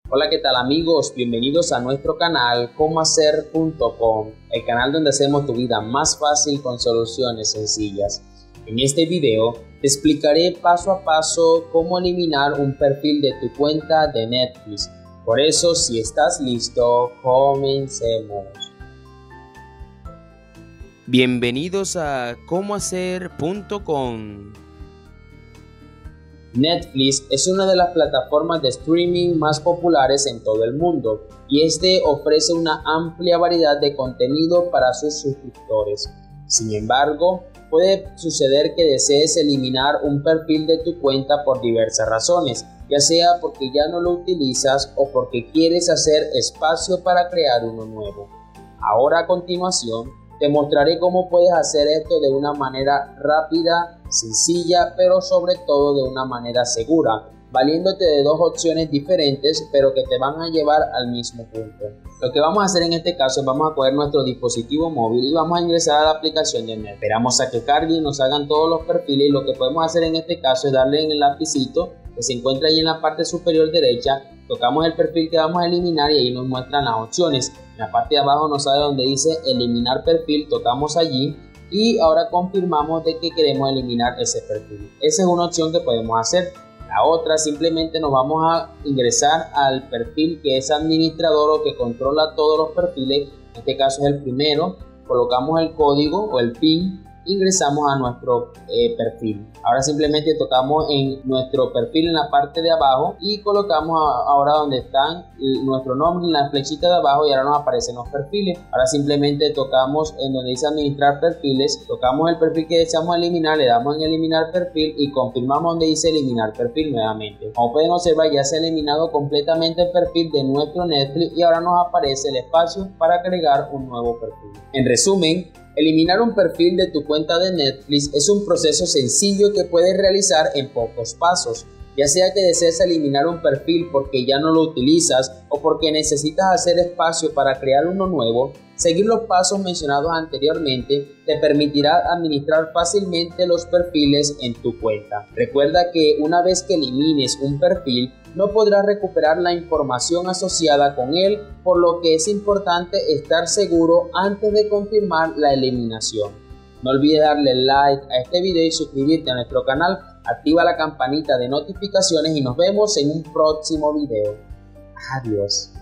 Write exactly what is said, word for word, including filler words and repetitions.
Hola, ¿qué tal amigos? Bienvenidos a nuestro canal como hacer punto com, el canal donde hacemos tu vida más fácil con soluciones sencillas. En este video te explicaré paso a paso cómo eliminar un perfil de tu cuenta de Netflix. Por eso, si estás listo, comencemos. Bienvenidos a como hacer punto com. Netflix es una de las plataformas de streaming más populares en todo el mundo y este ofrece una amplia variedad de contenido para sus suscriptores. Sin embargo, puede suceder que desees eliminar un perfil de tu cuenta por diversas razones, ya sea porque ya no lo utilizas o porque quieres hacer espacio para crear uno nuevo. Ahora a continuación, te mostraré cómo puedes hacer esto de una manera rápida, sencilla, pero sobre todo de una manera segura, valiéndote de dos opciones diferentes, pero que te van a llevar al mismo punto. Lo que vamos a hacer en este caso es vamos a coger nuestro dispositivo móvil y vamos a ingresar a la aplicación de Netflix. Esperamos a que cargue y nos hagan todos los perfiles, y lo que podemos hacer en este caso es darle en el lapicito que se encuentra ahí en la parte superior derecha, tocamos el perfil que vamos a eliminar y ahí nos muestran las opciones. En la parte de abajo nos sale donde dice eliminar perfil, tocamos allí y ahora confirmamos de que queremos eliminar ese perfil. Esa es una opción que podemos hacer. La otra, simplemente nos vamos a ingresar al perfil que es administrador o que controla todos los perfiles. En este caso es el primero, colocamos el código o el PIN, ingresamos a nuestro eh, perfil. Ahora simplemente tocamos en nuestro perfil en la parte de abajo y colocamos a, ahora donde están nuestro nombre en la flechita de abajo y ahora nos aparecen los perfiles. Ahora simplemente tocamos en donde dice administrar perfiles, tocamos el perfil que deseamos eliminar, le damos en eliminar perfil y confirmamos donde dice eliminar perfil nuevamente. Como pueden observar, ya se ha eliminado completamente el perfil de nuestro Netflix y ahora nos aparece el espacio para agregar un nuevo perfil. En resumen, eliminar un perfil de tu cuenta de Netflix es un proceso sencillo que puedes realizar en pocos pasos. Ya sea que desees eliminar un perfil porque ya no lo utilizas o porque necesitas hacer espacio para crear uno nuevo, seguir los pasos mencionados anteriormente te permitirá administrar fácilmente los perfiles en tu cuenta. Recuerda que una vez que elimines un perfil, no podrás recuperar la información asociada con él, por lo que es importante estar seguro antes de confirmar la eliminación. No olvides darle like a este video y suscribirte a nuestro canal, activa la campanita de notificaciones y nos vemos en un próximo video. Adiós.